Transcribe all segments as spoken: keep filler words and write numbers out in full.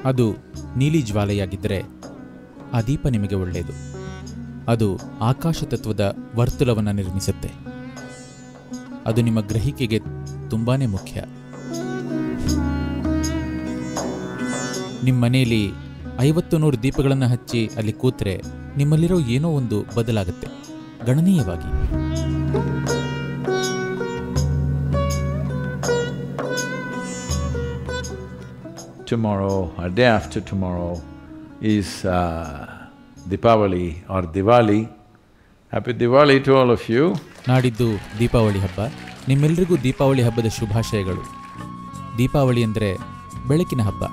ಅದು ನೀಲಿ ಜ್ವಾಲೆಯಾಗಿದ್ದರೆ ಆ ದೀಪ ನಿಮಗೆ ಒಳ್ಳೆಯದು. ಅದು ಆಕಾಶ ತತ್ವದ ವರ್ತುಲವನ್ನು ನಿರ್ಮಿಸುತ್ತೆ. ಅದು ನಿಮ್ಮ ಗ್ರಹಿಕೆಗೆ ತುಂಬಾ ಮುಖ್ಯ. ನಿಮ್ಮ ಮನೆಯಲ್ಲಿ ಐವತ್ತು ನೂರು ದೀಪಗಳನ್ನು ಹಚ್ಚಿ ಅಲ್ಲಿ ಕೂತ್ರೆ ನಿಮ್ಮಲ್ಲಿರೋ ಏನೋ ಒಂದು ಬದಲಾಗುತ್ತೆ ಗಣನೀಯವಾಗಿ. Tomorrow or day after tomorrow is uh, Deepawali or Diwali. Happy Diwali to all of you. ನಾಡಿದ್ದು ದೀಪಾವಳಿ ಹಬ್ಬ. ನಿಮ್ಮೆಲ್ಲರಿಗೂ ದೀಪಾವಳಿ ಹಬ್ಬದ ಶುಭಾಶಯಗಳು. ದೀಪಾವಳಿ ಅಂದರೆ ಬೆಳಕಿನ ಹಬ್ಬ.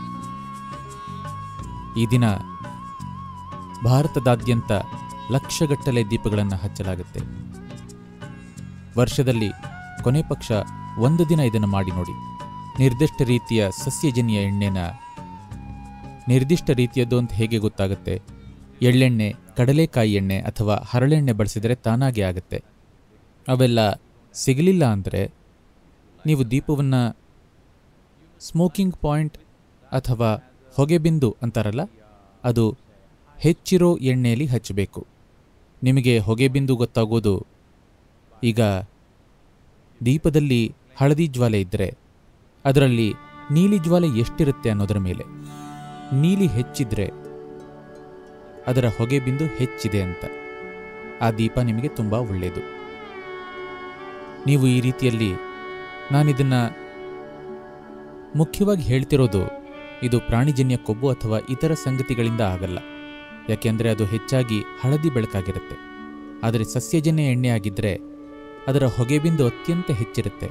ಈ ದಿನ ಭಾರತದಾದ್ಯಂತ ಲಕ್ಷಗಟ್ಟಲೆ ದೀಪಗಳನ್ನು ಹಚ್ಚಲಾಗುತ್ತೆ. ವರ್ಷದಲ್ಲಿ ಕೊನೆ ಪಕ್ಷ ಒಂದು ದಿನ ಇದನ್ನು ಮಾಡಿ ನೋಡಿ. ನಿರ್ದಿಷ್ಟ ರೀತಿಯ ಸಸ್ಯಜನ್ಯ ಎಣ್ಣೆನ ನಿರ್ದಿಷ್ಟ ರೀತಿಯದ್ದು ಅಂತ ಹೇಗೆ ಗೊತ್ತಾಗುತ್ತೆ? ಎಳ್ಳೆಣ್ಣೆ, ಕಡಲೆಕಾಯಿ ಎಣ್ಣೆ ಅಥವಾ ಹರಳೆಣ್ಣೆ ಬಳಸಿದರೆ ತಾನಾಗೆ ಆಗುತ್ತೆ. ಅವೆಲ್ಲ ಸಿಗಲಿಲ್ಲ ಅಂದರೆ ನೀವು ದೀಪವನ್ನು ಸ್ಮೋಕಿಂಗ್ ಪಾಯಿಂಟ್ ಅಥವಾ ಹೊಗೆಬಿಂದು ಅಂತಾರಲ್ಲ, ಅದು ಹೆಚ್ಚಿರೋ ಎಣ್ಣೆಯಲ್ಲಿ ಹಚ್ಚಬೇಕು. ನಿಮಗೆ ಹೊಗೆಬಿಂದು ಗೊತ್ತಾಗೋದು ಈಗ ದೀಪದಲ್ಲಿ ಹಳದಿ ಜ್ವಾಲೆ ಇದ್ದರೆ ಅದರಲ್ಲಿ ನೀಲಿ ಜ್ವಾಲೆ ಎಷ್ಟಿರುತ್ತೆ ಅನ್ನೋದರ ಮೇಲೆ. ನೀಲಿ ಹೆಚ್ಚಿದ್ರೆ ಅದರ ಹೊಗೆಬಿಂದು ಹೆಚ್ಚಿದೆ ಅಂತ. ಆ ದೀಪ ನಿಮಗೆ ತುಂಬ ಒಳ್ಳೆಯದು. ನೀವು ಈ ರೀತಿಯಲ್ಲಿ, ನಾನಿದನ್ನು ಮುಖ್ಯವಾಗಿ ಹೇಳ್ತಿರೋದು, ಇದು ಪ್ರಾಣಿಜನ್ಯ ಕೊಬ್ಬು ಅಥವಾ ಇತರ ಸಂಗತಿಗಳಿಂದ ಆಗಲ್ಲ. ಯಾಕೆಂದರೆ ಅದು ಹೆಚ್ಚಾಗಿ ಹಳದಿ ಬೆಳಕಾಗಿರುತ್ತೆ. ಆದರೆ ಸಸ್ಯಜನ್ಯ ಎಣ್ಣೆ ಆಗಿದ್ದರೆ ಅದರ ಹೊಗೆಬಿಂದು ಅತ್ಯಂತ ಹೆಚ್ಚಿರುತ್ತೆ.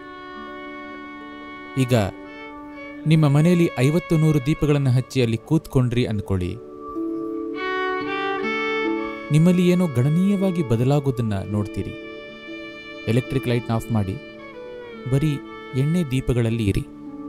ಈಗ ನಿಮ್ಮ ಮನೆಯಲ್ಲಿ ಐವತ್ತು ನೂರು ದೀಪಗಳನ್ನು ಹಚ್ಚಿ ಅಲ್ಲಿ ಕೂತ್ಕೊಂಡ್ರಿ ಅಂದ್ಕೊಳ್ಳಿ. ನಿಮ್ಮಲ್ಲಿ ಏನೋ ಗಣನೀಯವಾಗಿ ಬದಲಾಗೋದನ್ನು ನೋಡ್ತೀರಿ. ಎಲೆಕ್ಟ್ರಿಕ್ ಲೈಟ್ನ ಆಫ್ ಮಾಡಿ, ಬರೀ ಎಣ್ಣೆ ದೀಪಗಳಲ್ಲಿ ಇರಿ.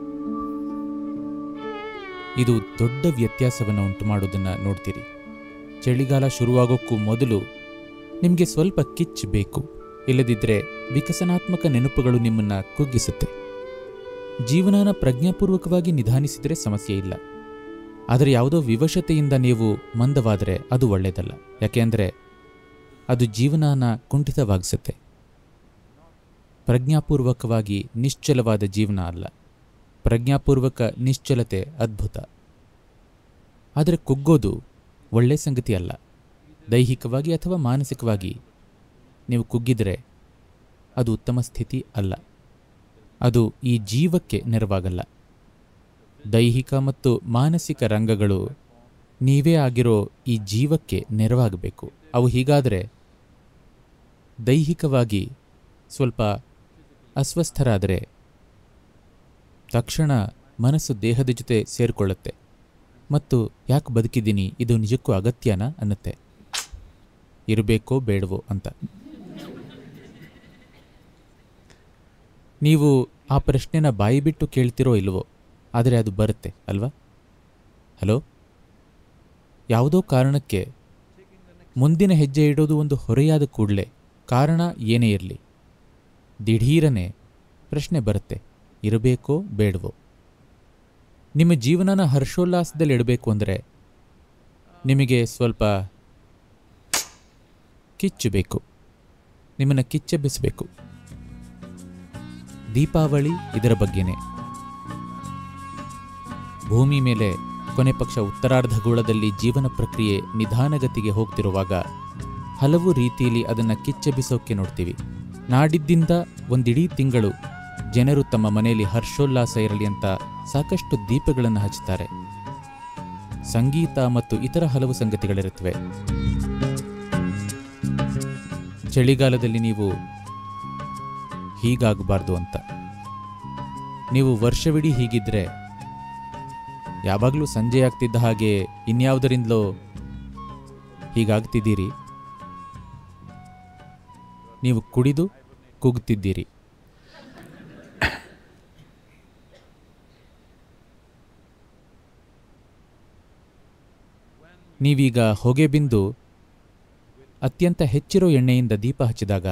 ಇದು ದೊಡ್ಡ ವ್ಯತ್ಯಾಸವನ್ನು ಉಂಟು ಮಾಡೋದನ್ನು ನೋಡ್ತೀರಿ. ಚಳಿಗಾಲ ಶುರುವಾಗೋಕ್ಕೂ ಮೊದಲು ನಿಮಗೆ ಸ್ವಲ್ಪ ಕಿಚ್ ಬೇಕು. ಇಲ್ಲದಿದ್ದರೆ ವಿಕಸನಾತ್ಮಕ ನೆನಪುಗಳು ನಿಮ್ಮನ್ನು ಕುಗ್ಗಿಸುತ್ತೆ. ಜೀವನನ ಪ್ರಜ್ಞಾಪೂರ್ವಕವಾಗಿ ನಿಧಾನಿಸಿದರೆ ಸಮಸ್ಯೆ ಇಲ್ಲ. ಆದರೆ ಯಾವುದೋ ವಿವಶತೆಯಿಂದ ನೀವು ಮಂದವಾದರೆ ಅದು ಒಳ್ಳೆಯದಲ್ಲ. ಯಾಕೆಂದರೆ ಅದು ಜೀವನನ ಕುಂಠಿತವಾಗಿಸುತ್ತೆ. ಪ್ರಜ್ಞಾಪೂರ್ವಕವಾಗಿ ನಿಶ್ಚಲವಾದ ಜೀವನ ಅಲ್ಲ. ಪ್ರಜ್ಞಾಪೂರ್ವಕ ನಿಶ್ಚಲತೆ ಅದ್ಭುತ. ಆದರೆ ಕುಗ್ಗೋದು ಒಳ್ಳೆಯ ಸಂಗತಿ ಅಲ್ಲ. ದೈಹಿಕವಾಗಿ ಅಥವಾ ಮಾನಸಿಕವಾಗಿ ನೀವು ಕುಗ್ಗಿದರೆ ಅದು ಉತ್ತಮ ಸ್ಥಿತಿ ಅಲ್ಲ. ಅದು ಈ ಜೀವಕ್ಕೆ ನೆರವಾಗಲ್ಲ. ದೈಹಿಕ ಮತ್ತು ಮಾನಸಿಕ ರಂಗಗಳು ನೀವೇ ಆಗಿರೋ ಈ ಜೀವಕ್ಕೆ ನೆರವಾಗಬೇಕು. ಅವು ಹೀಗಾದರೆ ದೈಹಿಕವಾಗಿ ಸ್ವಲ್ಪ ಅಸ್ವಸ್ಥರಾದರೆ ತಕ್ಷಣ ಮನಸ್ಸು ದೇಹದ ಜೊತೆ ಸೇರಿಕೊಳ್ಳುತ್ತೆ ಮತ್ತು ಯಾಕೆ ಬದುಕಿದ್ದೀನಿ, ಇದು ನಿಜಕ್ಕೂ ಅಗತ್ಯನಾ ಅನ್ನತ್ತೆ. ಇರಬೇಕೋ ಬೇಡವೋ ಅಂತ. ನೀವು ಆ ಪ್ರಶ್ನೆನ ಬಾಯಿ ಬಿಟ್ಟು ಕೇಳ್ತಿರೋ ಇಲ್ವೋ, ಆದರೆ ಅದು ಬರುತ್ತೆ ಅಲ್ವಾ? ಹಲೋ, ಯಾವುದೋ ಕಾರಣಕ್ಕೆ ಮುಂದಿನ ಹೆಜ್ಜೆ ಇಡೋದು ಒಂದು ಹೊರೆಯಾದ ಕೂಡಲೇ, ಕಾರಣ ಏನೇ ಇರಲಿ, ದಿಢೀರನೆ ಪ್ರಶ್ನೆ ಬರುತ್ತೆ, ಇರಬೇಕೋ ಬೇಡವೋ. ನಿಮ್ಮ ಜೀವನನ ಹರ್ಷೋಲ್ಲಾಸದಲ್ಲಿ ಇಡಬೇಕು ಅಂದರೆ ನಿಮಗೆ ಸ್ವಲ್ಪ ಕಿಚ್ಚು ಬೇಕು. ನಿಮ್ಮನ್ನು ಕಿಚ್ಚೆಬ್ಬಿಸಬೇಕು. ದೀಪಾವಳಿ ಇದರ ಬಗ್ಗೆನೇ. ಭೂಮಿ ಮೇಲೆ ಕೊನೆ ಪಕ್ಷ ಉತ್ತರಾರ್ಧಗೋಳದಲ್ಲಿ ಜೀವನ ಪ್ರಕ್ರಿಯೆ ನಿಧಾನಗತಿಗೆ ಹೋಗ್ತಿರುವಾಗ ಹಲವು ರೀತಿಯಲ್ಲಿ ಅದನ್ನು ಕಿಚ್ಚೆಬ್ಬಿಸೋಕೆ ನೋಡ್ತೀವಿ. ನಾಡಿದ್ದಿಂದ ಒಂದಿಡೀ ತಿಂಗಳು ಜನರು ತಮ್ಮ ಮನೆಯಲ್ಲಿ ಹರ್ಷೋಲ್ಲಾಸ ಇರಲಿ ಅಂತ ಸಾಕಷ್ಟು ದೀಪಗಳನ್ನು ಹಚ್ಚುತ್ತಾರೆ. ಸಂಗೀತ ಮತ್ತು ಇತರ ಹಲವು ಸಂಗತಿಗಳಿರುತ್ತವೆ. ಚಳಿಗಾಲದಲ್ಲಿ ನೀವು ಹೀಗಾಗಬಾರ್ದು ಅಂತ. ನೀವು ವರ್ಷವಿಡೀ ಹೀಗಿದ್ರೆ ಯಾವಾಗಲೂ ಸಂಜೆ ಆಗ್ತಿದ್ದ ಹಾಗೆ ಇನ್ಯಾವುದರಿಂದಲೋ ಹೀಗಾಗ್ತಿದ್ದೀರಿ. ನೀವು ಕುಡಿದು ಕುಗ್ತಿದ್ದೀರಿ. ನೀವೀಗ ಹೊಗೆ ಬಿಂದು ಅತ್ಯಂತ ಹೆಚ್ಚಿರೋ ಎಣ್ಣೆಯಿಂದ ದೀಪ ಹಚ್ಚಿದಾಗ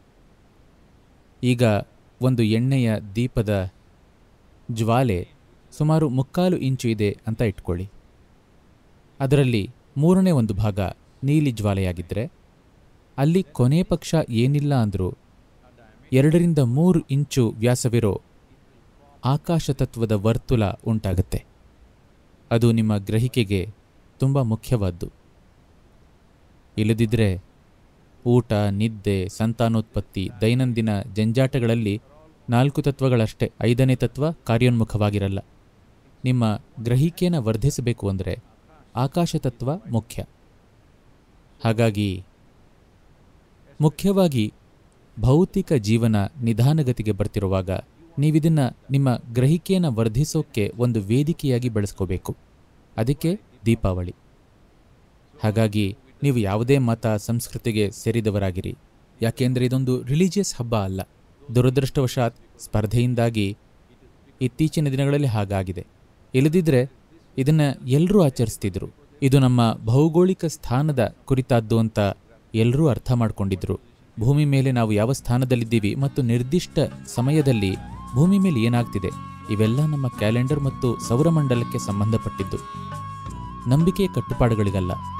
ಈಗ ಒಂದು ಎಣ್ಣೆಯ ದೀಪದ ಜ್ವಾಲೆ ಸುಮಾರು ಮುಕ್ಕಾಲು ಇಂಚು ಇದೆ ಅಂತ ಇಟ್ಕೊಳ್ಳಿ. ಅದರಲ್ಲಿ ಮೂರನೇ ಒಂದು ಭಾಗ ನೀಲಿ ಜ್ವಾಲೆಯಾಗಿದ್ದರೆ ಅಲ್ಲಿ ಕೊನೆ ಪಕ್ಷ ಏನಿಲ್ಲ ಅಂದರೂ ಎರಡರಿಂದ ಮೂರು ಇಂಚು ವ್ಯಾಸವಿರೋ ಆಕಾಶತತ್ವದ ವರ್ತುಲ ಉಂಟಾಗುತ್ತೆ. ಅದು ನಿಮ್ಮ ಗ್ರಹಿಕೆಗೆ ತುಂಬ ಮುಖ್ಯವಾದ್ದು. ಇಲ್ಲದಿದ್ದರೆ ಊಟ, ನಿದ್ದೆ, ಸಂತಾನೋತ್ಪತ್ತಿ, ದೈನಂದಿನ ಜಂಜಾಟಗಳಲ್ಲಿ ನಾಲ್ಕು ತತ್ವಗಳಷ್ಟೇ, ಐದನೇ ತತ್ವ ಕಾರ್ಯೋನ್ಮುಖವಾಗಿರಲ್ಲ. ನಿಮ್ಮ ಗ್ರಹಿಕೆಯನ್ನು ವರ್ಧಿಸಬೇಕು ಅಂದರೆ ಆಕಾಶತತ್ವ ಮುಖ್ಯ. ಹಾಗಾಗಿ ಮುಖ್ಯವಾಗಿ ಭೌತಿಕ ಜೀವನ ನಿಧಾನಗತಿಗೆ ಬರ್ತಿರುವಾಗ ನೀವಿದನ್ನು ನಿಮ್ಮ ಗ್ರಹಿಕೆಯನ್ನು ವರ್ಧಿಸೋಕ್ಕೆ ಒಂದು ವೇದಿಕೆಯಾಗಿ ಬೆಳೆಸ್ಕೋಬೇಕು. ಅದಕ್ಕೆ ದೀಪಾವಳಿ. ಹಾಗಾಗಿ ನೀವು ಯಾವುದೇ ಮತ ಸಂಸ್ಕೃತಿಗೆ ಸೇರಿದವರಾಗಿರಿ, ಯಾಕೆಂದರೆ ಇದೊಂದು ರಿಲಿಜಿಯಸ್ ಹಬ್ಬ ಅಲ್ಲ. ದುರದೃಷ್ಟವಶಾತ್ ಸ್ಪರ್ಧೆಯಿಂದಾಗಿ ಇತ್ತೀಚಿನ ದಿನಗಳಲ್ಲಿ ಹಾಗಾಗಿದೆ. ಇಲ್ಲದಿದ್ದರೆ ಇದನ್ನು ಎಲ್ಲರೂ ಆಚರಿಸ್ತಿದ್ರು. ಇದು ನಮ್ಮ ಭೌಗೋಳಿಕ ಸ್ಥಾನದ ಕುರಿತಾದ್ದು ಅಂತ ಎಲ್ಲರೂ ಅರ್ಥ ಮಾಡ್ಕೊಂಡಿದ್ರು. ಭೂಮಿ ಮೇಲೆ ನಾವು ಯಾವ ಸ್ಥಾನದಲ್ಲಿದ್ದೀವಿ ಮತ್ತು ನಿರ್ದಿಷ್ಟ ಸಮಯದಲ್ಲಿ ಭೂಮಿ ಮೇಲೆ ಏನಾಗ್ತಿದೆ, ಇವೆಲ್ಲ ನಮ್ಮ ಕ್ಯಾಲೆಂಡರ್ ಮತ್ತು ಸೌರಮಂಡಲಕ್ಕೆ ಸಂಬಂಧಪಟ್ಟಿದ್ದು. ನಂಬಿಕೆಯ ಕಟ್ಟುಪಾಡುಗಳಿಗಲ್ಲ.